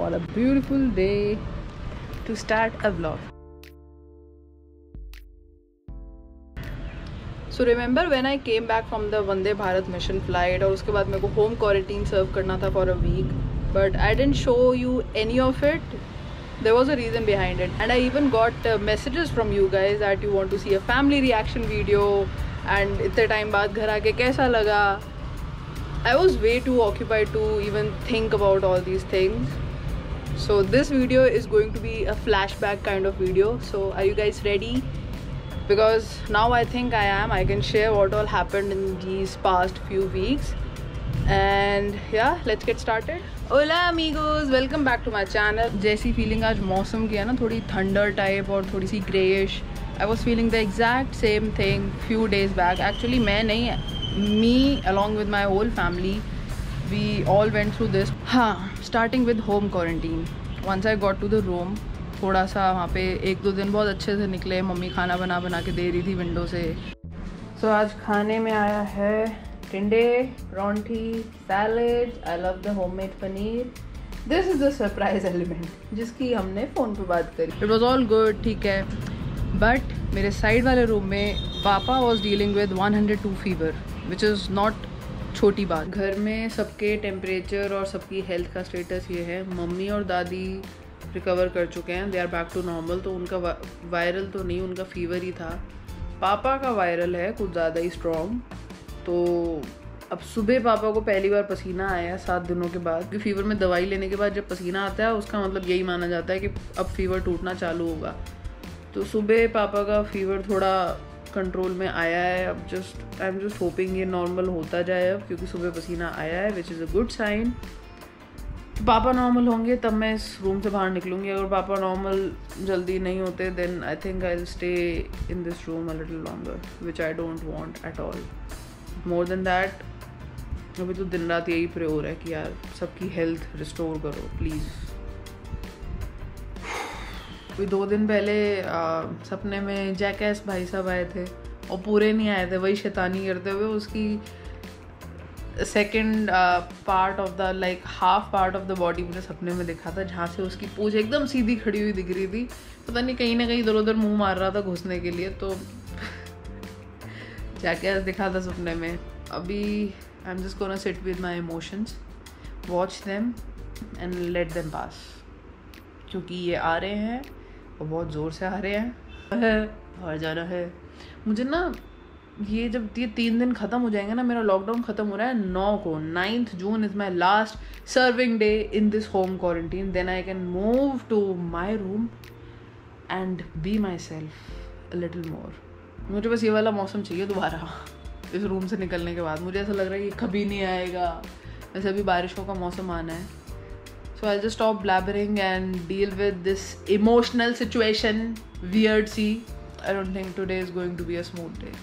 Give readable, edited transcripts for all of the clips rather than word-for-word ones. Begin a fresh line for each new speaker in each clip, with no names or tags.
What a beautiful day to start a vlog. So remember when I came back from the Vande Bharat mission flight और उसके बाद मेरे को home quarantine serve करना था for a week, but I didn't show you any of it. There was a reason behind it, and I even got messages from you guys that you want to see a family reaction video and इतने time बाद घर आके कैसा लगा. I was way too occupied to even think about all these things. So this video is going to be a flashback kind of video. So are you guys ready? Because now I think I am. I can share what all happened in these past few weeks. And yeah, let's get started. Hola amigos, welcome back to my channel. जैसी feeling आज मौसम की है ना, थोड़ी thunder type और थोड़ी सी grayish. I was feeling the exact same thing few days back. Actually मैं नहीं, me along with my whole family, we all went through this. हाँ, starting with home quarantine. Once I got to the room, थोड़ा सा वहाँ पे 1-2 दिन बहुत अच्छे से निकले. मम्मी खाना बना के दे रही थी विंडो से. So आज खाने में आया है टिंडे, परांठी, salad. I love the homemade paneer. This is the surprise element जिसकी हमने फ़ोन पे बात करी. It was all good, ठीक है. But मेरे साइड वाले रूम में पापा was dealing with 102 fever, which is not छोटी बात. घर में सबके टेम्परेचर और सबकी हेल्थ का स्टेटस ये है. मम्मी और दादी रिकवर कर चुके हैं, they are back to normal. तो उनका वायरल तो नहीं, उनका फीवर ही था. पापा का वायरल है कुछ ज़्यादा ही स्ट्रॉन्ग. तो अब सुबह पापा को पहली बार पसीना आया 7 दिनों के बाद. क्योंकि फीवर में दवाई लेने के बाद जब पसीना आता है उसका मतलब यही माना जाता है कि अब फीवर टूटना चालू होगा. तो सुबह पापा का फीवर थोड़ा कंट्रोल में आया है. अब आई एम जस्ट होपिंग ये नॉर्मल होता जाए अब, क्योंकि सुबह पसीना आया है, which is a good sign. पापा नॉर्मल होंगे तब मैं इस रूम से बाहर निकलूँगी. अगर पापा नॉर्मल जल्दी नहीं होते then I think I will stay in this room a little longer, which I don't want at all. More than that अभी तो दिन रात यही प्रे हो रहा है कि यार सबकी हेल्थ रिस्टोर करो प्लीज़. अभी 2 दिन पहले सपने में जैकैस भाई साहब आए थे और पूरे नहीं आए थे, वही शैतानी करते हुए. उसकी second part of the like half part of the body मुझे सपने में दिखा था, जहाँ से उसकी पूंछ एकदम सीधी खड़ी हुई दिख रही थी. पता नहीं कहीं ना कहीं इधर उधर मुंह मार रहा था घुसने के लिए. तो जैकैस दिखा था सपने में. अभी I am just gonna sit with my emotions, watch them and let them pass, क्योंकि ये आ रहे हैं और बहुत ज़ोर से आ रहे हैं और जाना है. मुझे ना ये जब ये 3 दिन ख़त्म हो जाएंगे ना, मेरा लॉकडाउन ख़त्म हो रहा है 9 को. 9th June is my last serving day in this home quarantine. Then I can move to my room and be myself a little more. मुझे बस ये वाला मौसम चाहिए दोबारा इस रूम से निकलने के बाद. मुझे ऐसा लग रहा है कि कभी नहीं आएगा. वैसे अभी बारिशों का मौसम आना है. So I'll just stop blabbering and deal with this emotional situation. Weird see. I don't think today is going to be a smooth day.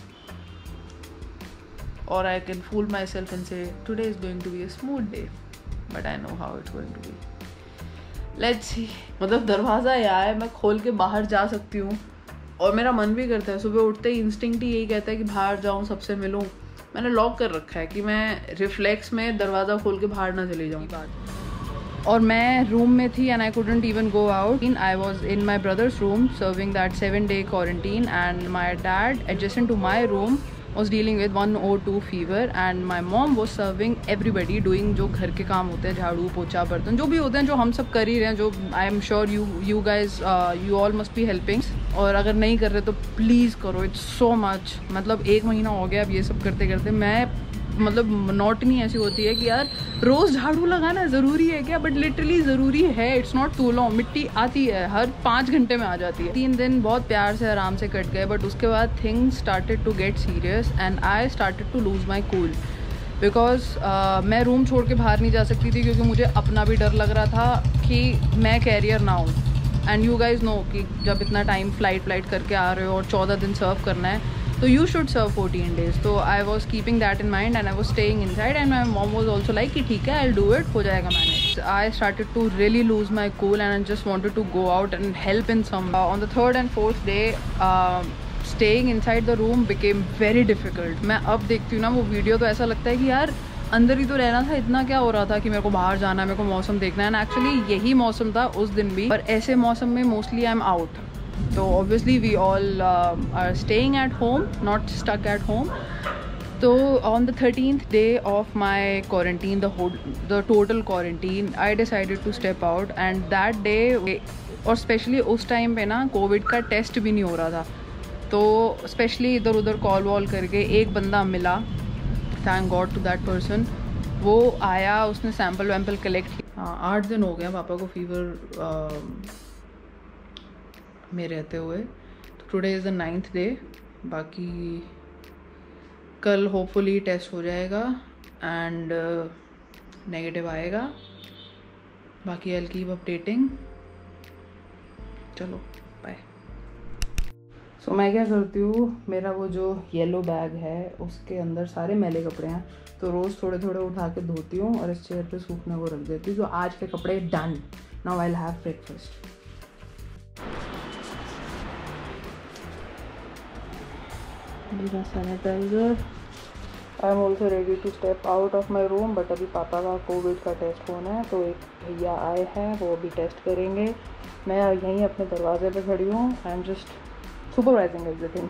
Or I can fool myself and say today is going to be a smooth day. But I know how it's going to be. Let's see. मतलब दरवाज़ा यहाँ है, मैं खोल के बाहर जा सकती हूँ. और मेरा मन भी करता है सुबह उठते ही इंस्टिंक्ट ही यही कहता है कि बाहर जाऊँ, सबसे मिलूँ. मैंने लॉक कर रखा है कि मैं रिफ्लेक्स में दरवाज़ा खोल के बाहर ना चली जाऊँ. और मैं रूम में थी and I couldn't even go out. I was in my brother's room serving that 7-day quarantine and my dad adjacent to my room was dealing with 102 fever and my mom was serving everybody doing जो घर के काम होते हैं, झाड़ू पोछा बर्तन जो भी होते हैं, जो हम सब कर ही रहे हैं. जो I am sure you guys you all must be helping. और अगर नहीं कर रहे तो प्लीज़ करो. It's so much. मतलब 1 महीना हो गया अब ये सब करते करते. मैं मतलब मोनोटनी ऐसी होती है कि यार रोज़ झाड़ू लगाना ज़रूरी है क्या, बट लिटरली ज़रूरी है. It's not too long. मिट्टी आती है हर 5 घंटे में आ जाती है. 3 दिन बहुत प्यार से आराम से कट गए, बट उसके बाद things started to get serious and I started to lose my cool. Because मैं रूम छोड़ के बाहर नहीं जा सकती थी, क्योंकि मुझे अपना भी डर लग रहा था कि मैं कैरियर ना हूँ. एंड यू गाइज नो कि जब इतना टाइम फ्लाइट करके आ रहे हो और 14 दिन सर्व करना है, तो you should serve 14 days. तो I was keeping that in mind and I was staying inside and my mom was also like कि ठीक है, I'll do it, हो जाएगा manage. I started to really lose my cool and I just wanted to go out and help in some. On the 3rd and 4th day, staying inside the room became very difficult. मैं अब देखती हूँ ना वो video तो ऐसा लगता है कि यार अंदर ही तो रहना था, इतना क्या हो रहा था कि मेरे को बाहर जाना है, मेरे को मौसम देखना है। एंड एक्चुअली यही मौसम था उस दिन भी, पर ऐसे मौसम में मोस्टली आई एम आउट। तो obviously we all are staying at home, not stuck at home. So on the 13th day of my quarantine, the total quarantine, I decided to step out, and that day, और specially उस time पे ना Covid का test भी नहीं हो रहा था, तो स्पेशली इधर उधर कॉल वॉल करके एक बंदा मिला, thank god to that person. वो आया, उसने सैम्पल वैम्पल कलेक्ट किया। हाँ, 8 दिन हो गए पापा को फीवर में रहते हुए। तो today is the 9th day. बाकी कल होपफुली टेस्ट हो जाएगा एंड नेगेटिव आएगा। बाकी आई विल कीप अपडेटिंग। चलो बाय। सो मैं क्या करती हूँ, मेरा वो जो येलो बैग है उसके अंदर सारे मैले कपड़े हैं, तो रोज़ थोड़े थोड़े उठा के धोती हूँ और इस चेयर पे सूखने को रख देती हूँ। तो आज के कपड़े done. Now I will have breakfast. मेरा sanitiser. I am also ready to step out of my room, but अभी पापा का कोविड का टेस्ट होना है, तो एक भैया आए हैं, वो अभी टेस्ट करेंगे। मैं यहीं अपने दरवाजे पे खड़ी हूँ। I am just supervising everything.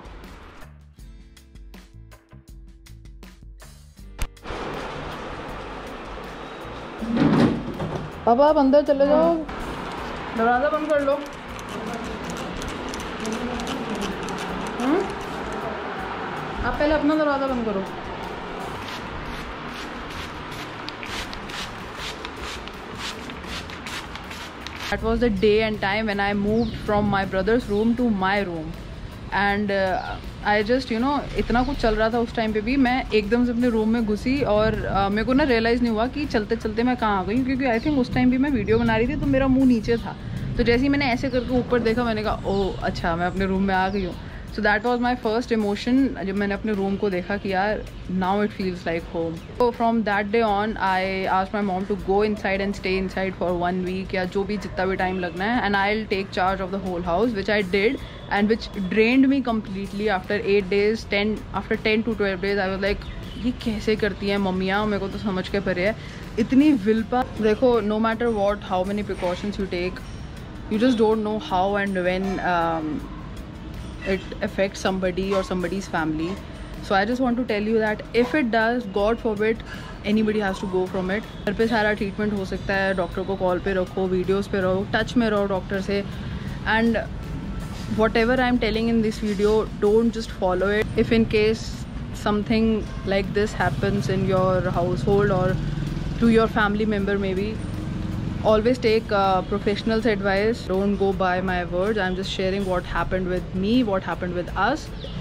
पापा आप अंदर चले जाओ, दरवाज़ा बंद कर लो। आप पहले अपना दरवाज़ा बंद करो। That was the day and time when I moved from my brother's room to my room, and I just इतना कुछ चल रहा था उस टाइम पे भी, मैं एकदम से अपने रूम में घुसी और मेरे को ना रियलाइज़ नहीं हुआ कि चलते चलते मैं कहाँ आ गई, क्योंकि आई थिंक उस टाइम भी मैं वीडियो बना रही थी तो मेरा मुंह नीचे था। तो जैसे ही मैंने ऐसे करके ऊपर देखा, मैंने कहा ओह अच्छा, मैं अपने रूम में आ गई हूँ। So that was my first emotion जब मैंने अपने रूम को देखा कि यार now it feels like home. तो from that day on I asked my mom to go inside and stay inside for 1 week, या जो भी जितना भी टाइम लगना है, and I will take charge of the whole house, which I did and which drained me completely after 8 days, after 10 to 12 days। I was like ये कैसे करती हैं मम्मियाँ, मेरे को तो समझ के परे है इतनी विल पावर। देखो, no matter what how many precautions you take, you just don't know how and when it affects somebody or somebody's family. So I just want to tell you that if it does, God forbid, anybody has to go from it. घर पे सारा treatment हो सकता है, doctor को call पे रखो, videos पे रहो, टच में रहो डॉक्टर से, and whatever I'm telling in this video, don't just follow it. If in case something like this happens in your household or to your family member maybe, always take professionals' advice. Don't go by my words. I'm just sharing what happened with me, what happened with us.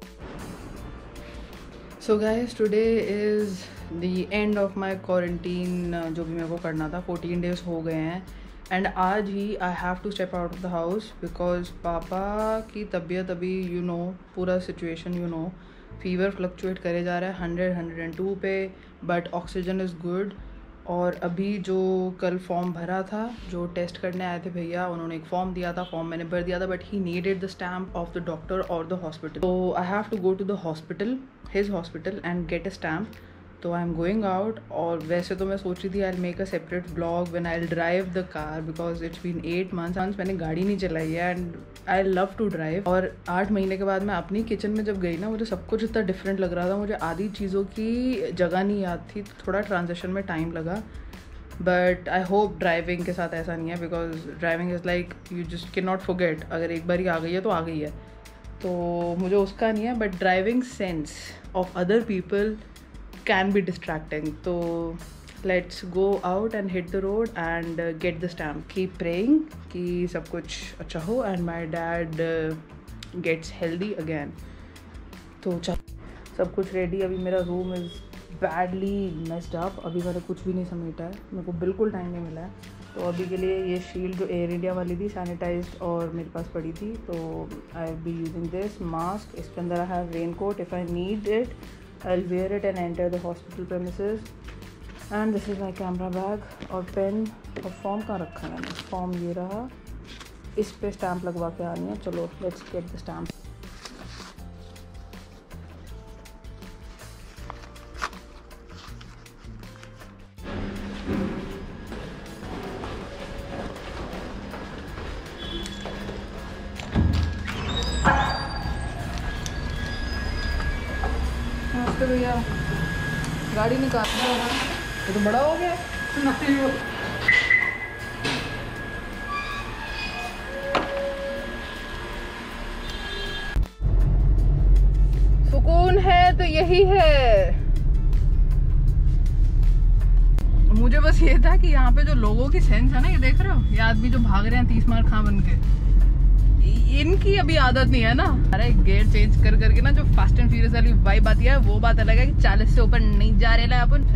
So guys, today is the end of my quarantine, जो भी मेरे को करना था। 14 days हो गए हैं, and आज ही I have to step out of the house because पापा की तबीयत अभी पूरा situation फीवर फ्लक्चुएट करे जा रहा है 100-102 पे, बट ऑक्सीजन इज़ गुड। और अभी जो कल फॉर्म भरा था, जो टेस्ट करने आए थे भैया, उन्होंने एक फॉर्म दिया था, फॉर्म मैंने भर दिया था, but he needed the stamp of the doctor और द हॉस्पिटल। तो I have to go to the hospital, his hospital, and get a stamp. तो आई एम गोइंग आउट। और वैसे तो मैं सोच रही थी I will make a separate blog when I will drive the car, because it's been 8 months मैंने गाड़ी नहीं चलाई है, and I love to drive. और 8 महीने के बाद मैं अपनी किचन में जब गई ना, मुझे सब कुछ इतना डिफरेंट लग रहा था, मुझे आधी चीज़ों की जगह नहीं याद थी, तो थोड़ा ट्रांजिशन में टाइम लगा। बट आई होप ड्राइविंग के साथ ऐसा नहीं है, because driving is like you just can not forget, अगर एक बार ही आ गई है तो आ गई है, तो मुझे उसका नहीं है। But driving sense of other people can be distracting. तो let's go out and hit the road and get the stamp. Keep praying कि सब कुछ अच्छा हो and my dad gets healthy again. तो चल, सब कुछ रेडी। अभी मेरा room is badly messed up, अभी मैंने कुछ भी नहीं समेटा है, मेरे को बिल्कुल टाइम नहीं मिला है। तो अभी के लिए ये शील्ड जो एयर इंडिया वाली थी सैनिटाइज्ड और मेरे पास पड़ी थी, तो I will be using this mask. इसके अंदर I have raincoat, if I need it I will wear it and enter the hospital premises. And this is my camera bag और पेन और form कहाँ रखा है मैंने, form ये रहा, इस पे स्टैम्प लगवा के आनी है। चलो लेट्स गेट द स्टैम्प। नमस्ते भैया, गाड़ी निकालना है, ये तो बड़ा हो गया। नहीं वो सुकून है तो यही है। मुझे बस ये था कि यहाँ पे जो लोगों की सेंस है ना, ये देख रहे हो, ये आदमी जो भाग रहे हैं 30 मार खां बन के, इनकी अभी आदत नहीं है ना। अरे गेयर चेंज कर करके ना जो फास्ट एंड फ्यूरियस वाली वाइब आती है, वो बात अलग है कि 40 से ऊपर नहीं जा रहे अपन।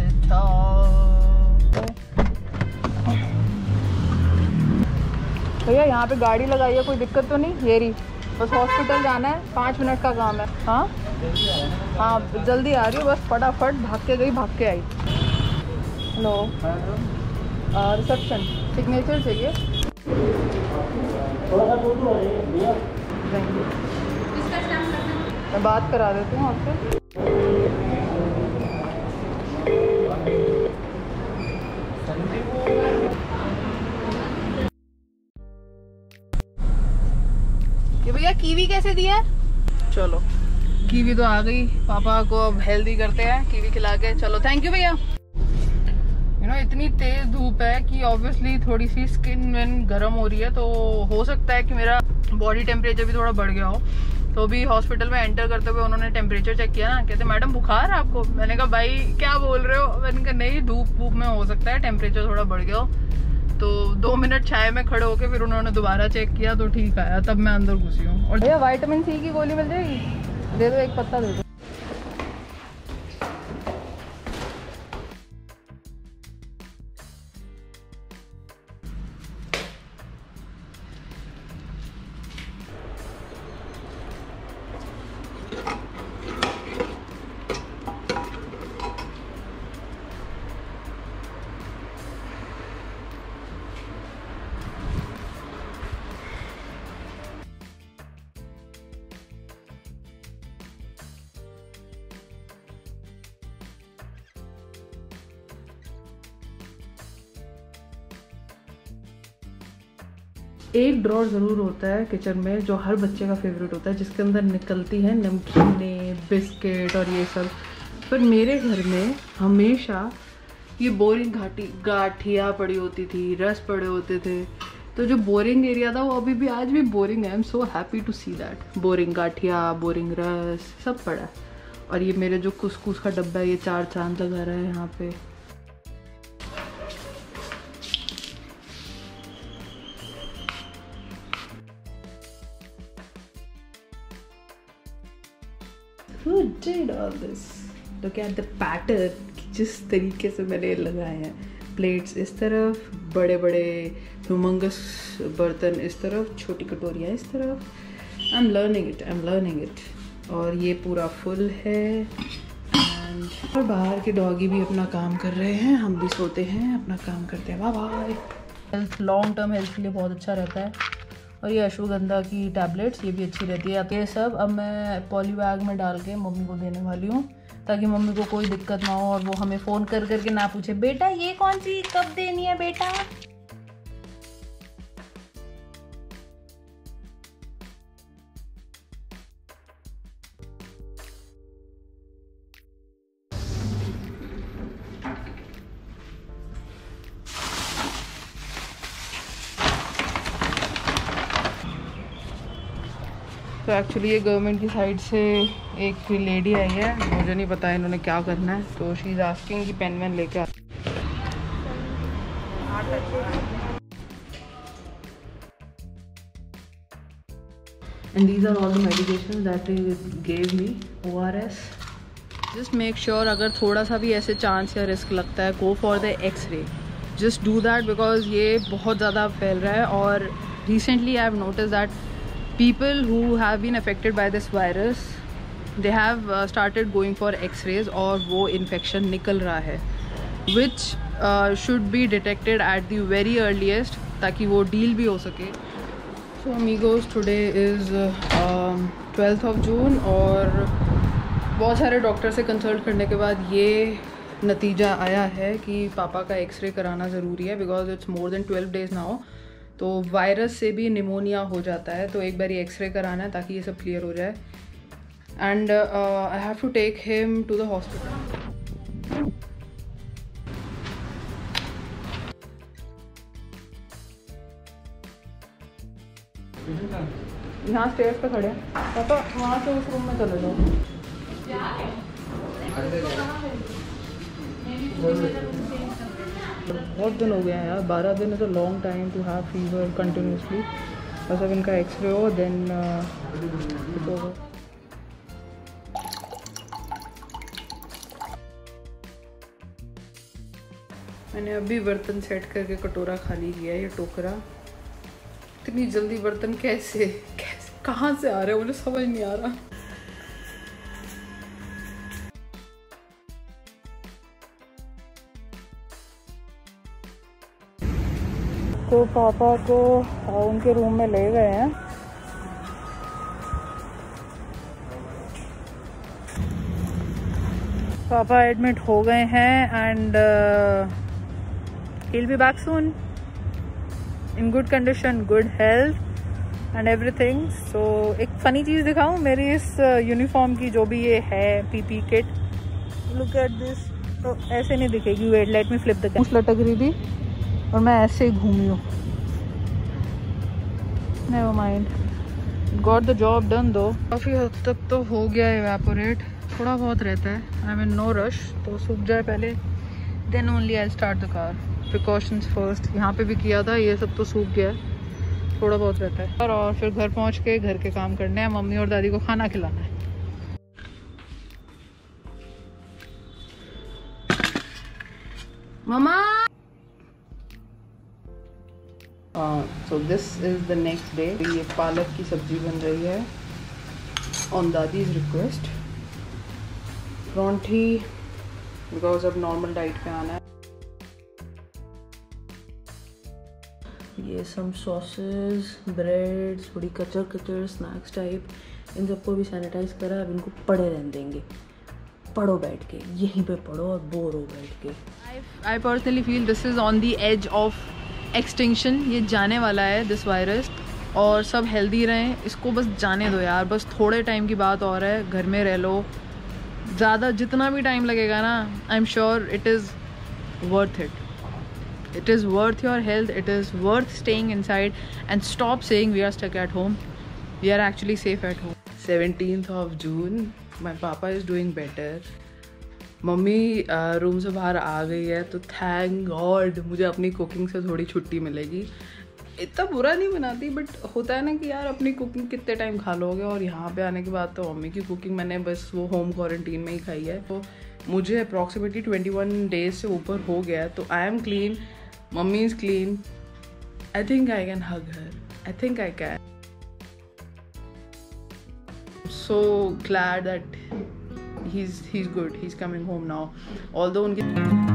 भैया यहाँ पे गाड़ी लगाई है, कोई दिक्कत तो नहीं? ये रही, बस हॉस्पिटल जाना है, 5 मिनट का काम है। हाँ हाँ जल्दी आ रही हूँ, बस फटाफट भाग के गई, भाग के आई। हेलो, रिसेप्शन, सिग्नेचर चाहिए। मैं बात करा देती हूँ आपसे। ये भैया कीवी कैसे दिया? चलो कीवी तो आ गई, पापा को अब हेल्दी करते हैं कीवी खिला के। चलो थैंक यू भैया। इतनी तेज धूप है कि ऑब्वियसली थोड़ी सी स्किन विन गर्म हो रही है, तो हो सकता है कि मेरा बॉडी टेम्परेचर भी थोड़ा बढ़ गया हो। तो भी हॉस्पिटल में एंटर करते हुए उन्होंने टेम्परेचर चेक किया ना, कहते मैडम बुखार है आपको? मैंने कहा भाई क्या बोल रहे हो? मैंने कहा नहीं, धूप में हो सकता है टेम्परेचर थोड़ा बढ़ गया हो। तो 2 मिनट छाया में खड़े होके फिर उन्होंने दोबारा चेक किया तो ठीक आया, तब मैं अंदर घुसी हूँ। और भैया विटामिन सी की गोली मिल जाएगी? दे दो, एक पत्ता दे दो। एक ड्रॉर ज़रूर होता है किचन में जो हर बच्चे का फेवरेट होता है, जिसके अंदर निकलती है नमकीनें, बिस्किट और ये सब। पर मेरे घर में हमेशा ये बोरिंग गाठिया पड़ी होती थी, रस पड़े होते थे। तो जो बोरिंग एरिया था वो अभी भी आज भी बोरिंग है। I am so happy to see that. Boring गाठिया, बोरिंग रस सब पड़ा है। और ये मेरे जो कुसकुस का डब्बा है, ये 4 चांद लगा रहा है यहाँ पे। Who did all this? Look at the pattern, जिस तरीके से मैंने लगाए हैं। प्लेट्स इस तरफ, बड़े बड़े ह्यूमंगस बर्तन इस तरफ, छोटी कटोरियाँ इस तरफ। I am learning it. और ये पूरा फुल है। एंड और बाहर के डॉगी भी अपना काम कर रहे हैं, हम भी सोते हैं, अपना काम करते हैं। Bye bye. Health, long term health के लिए बहुत अच्छा रहता है। और ये अश्वगंधा की टैबलेट्स, ये भी अच्छी रहती है। ये सब अब मैं पॉली बैग में डाल के मम्मी को देने वाली हूँ, ताकि मम्मी को कोई दिक्कत ना हो और वो हमें फ़ोन कर करके ना पूछे बेटा ये कौन सी कब देनी है बेटा। तो एक्चुअली ये गवर्नमेंट की साइड से एक लेडी आई है, मुझे नहीं पता इन्होंने क्या करना है। तो शी इज़ आस्किंग कि पेन वैन लेके आ। And these are all the medication that gave me, ORS। Just make sure अगर थोड़ा सा भी ऐसे चांस या रिस्क लगता है, go for the x ray. Just do that because ये बहुत ज़्यादा फैल रहा है। और recently I have notice that people who have been affected by this virus, they have started going for x-rays और वो infection निकल रहा है, which should be detected at the very earliest ताकि वो deal भी हो सके। So amigos, today is 12th of June और बहुत सारे डॉक्टर से कंसल्ट करने के बाद ये नतीजा आया है कि पापा का एक्सरे कराना ज़रूरी है, because it's more than 12 days now. तो वायरस से भी निमोनिया हो जाता है, तो एक बार एक्सरे कराना है ताकि ये सब क्लियर हो जाए। and I have to take him to the hospital. यहाँ स्टेयर्स पे खड़े हैं पापा, वहाँ से उस रूम में चले जाओ। बहुत दिन हो गए हैं यार, 12 दिन is a long time to have fever continuously. बस अब इनका एक्सरे हो देन होगा। मैंने अभी बर्तन सेट करके कटोरा खाली किया है। ये टोकरा, इतनी जल्दी बर्तन कैसे कहाँ से आ रहे हैं मुझे समझ नहीं आ रहा। तो पापा को उनके रूम में ले गए हैं। पापा एडमिट हो गए हैं and he'll be back soon in good condition, good health and everything. So एक फनी चीज़ दिखाऊं, मेरी इस यूनिफॉर्म की जो भी ये है PP kit, look at this. तो ऐसे नहीं दिखेगी, wait let me flip the camera. लटक रही थी और मैं ऐसे ही घूमी हूँ। Never mind, got the job done though. काफ़ी हद तक तो हो गया इवेपोरेट, थोड़ा बहुत रहता है। आई मीन नो रश, तो सूख जाए पहले then only I start the car. Precautions first. यहाँ पे भी किया था, ये सब तो सूख गया है, थोड़ा बहुत रहता है। और फिर घर पहुँच के घर के काम करने हैं, मम्मी और दादी को खाना खिलाना है। मम्मा। So this is the next day. ये पालक की सब्जी बन रही है ऑन दादीज रिक्वेस्ट। परांठी बिकॉज अब नॉर्मल डाइट पे आना है। ये सम सॉसेस, ब्रेड, थोड़ी कचर स्नैक्स टाइप, इन सबको भी सैनिटाइज करा। अब इनको पड़े रहने देंगे, पढ़ो बैठ के, यहीं पे पढ़ो और बोर हो बैठ के। I personally feel this is on the edge of extinction. ये जाने वाला है दिस वायरस, और सब हेल्दी रहें, इसको बस जाने दो यार। बस थोड़े टाइम की बात और है, घर में रह लो। ज़्यादा जितना भी टाइम लगेगा ना, I am sure it is worth it. It is worth your health. It is worth staying inside and stop saying we are stuck at home. We are actually safe at home. 17th of June. My papa is doing better. मम्मी room से बाहर आ गई है, तो thank God मुझे अपनी cooking से थोड़ी छुट्टी मिलेगी। इतना बुरा नहीं बनाती, बट होता है ना कि यार अपनी कुकिंग कितने टाइम खा लोगे। और यहाँ पे आने के बाद तो मम्मी की कुकिंग मैंने बस वो होम क्वारंटीन में ही खाई है। तो मुझे अप्रॉक्सीमेटली 21 डेज से ऊपर हो गया है, तो I am clean, mummy is clean. I think I can hug her, I think I can. So glad that he's good, he's coming home now, although उनकी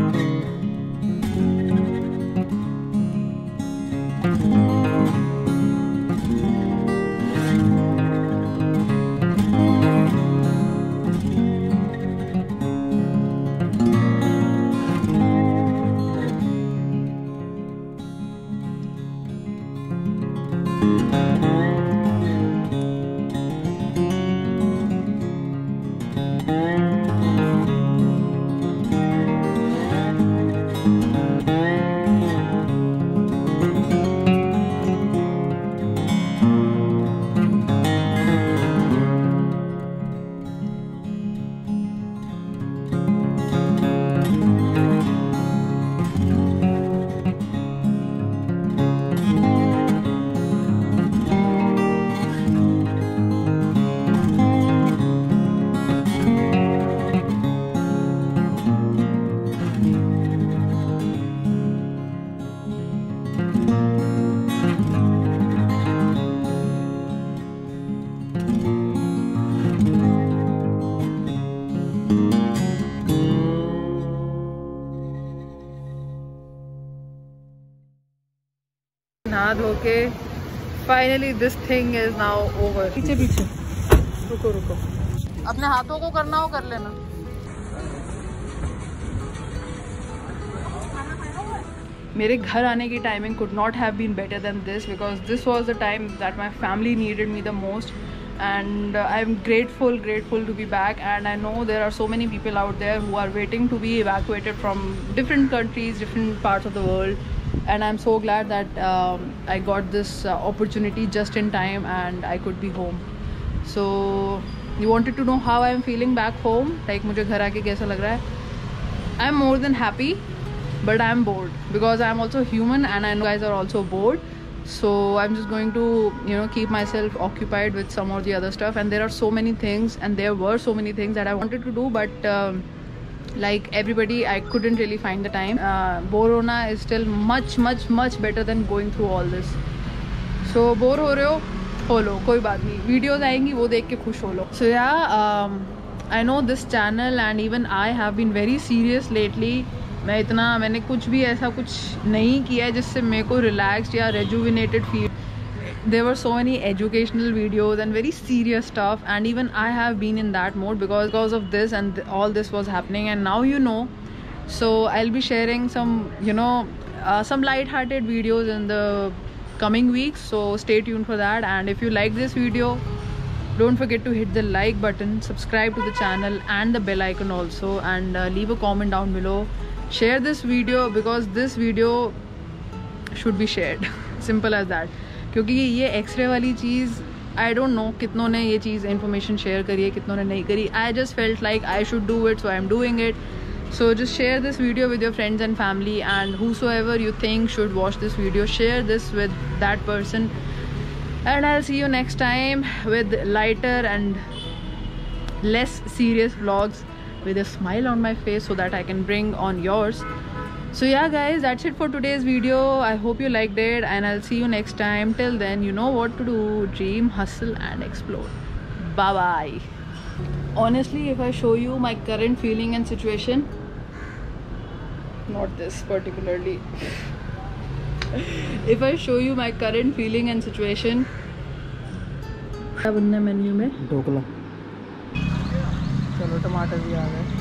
नहा धो के finally this thing is now over. पीछे पीछे रुको रुको, अपने हाथों को करना हो कर लेना। मेरे घर आने की timing could not have been better than this, because this was the time that my family needed me the most. and I'm grateful to be back. And I know there are so many people out there who are waiting to be evacuated from different countries, different parts of the world, and I'm so glad that I got this opportunity just in time and I could be home. So you wanted to know how I'm feeling back home, like मुझे घर आके कैसा लग रहा है? I'm more than happy, but I'm bored because I'm also human and I know you guys are also bored. So I'm just going to, you know, keep myself occupied with some or the other stuff. And there are so many things, and there were so many things that I wanted to do, but like everybody, I couldn't really find the time. Bore hona is still much better than going through all this. So bore ho rahe ho lo, koi baat nahi, videos आएंगी वो देख के खुश हो लो. So yeah, I know this channel and even I have been very serious lately. मैंने कुछ भी ऐसा कुछ नहीं किया है जिससे मेरे को relaxed या rejuvenated feel. There were so many educational videos and very serious stuff, and even I have been in that mode because of this, and all this was happening, and now you know. So I'll be sharing some, you know, some light-hearted videos in the coming weeks, so stay tuned for that. And if you like this video, don't forget to hit the like button, subscribe to the channel and the bell icon also, and leave a comment down below. Share this video because this video should be shared. Simple as that. क्योंकि ये x ray वाली चीज़, I don't know कितनों ने ये चीज़ information share करी है, कितनों ने नहीं करी. I just felt like I should do it, so I'm doing it. So just share this video with your friends and family, and whosoever you think should watch this video, share this with that person. And I'll see you next time with lighter and less serious vlogs with a smile on my face so that I can bring on yours. So yeah guys, that's it for today's video. I hope you liked it, and I'll see you next time. Till then, you know what to do. Dream, hustle and explore. Bye bye. Honestly, if I show you my current feeling and situation, not this particularly, if I show you my current feeling and situation, क्या बनना है menu में? ढोकला. चलो टमाटर भी आ गए.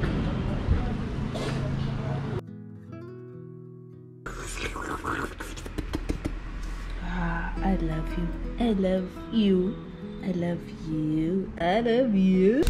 I love you. I love you. I love you. I love you.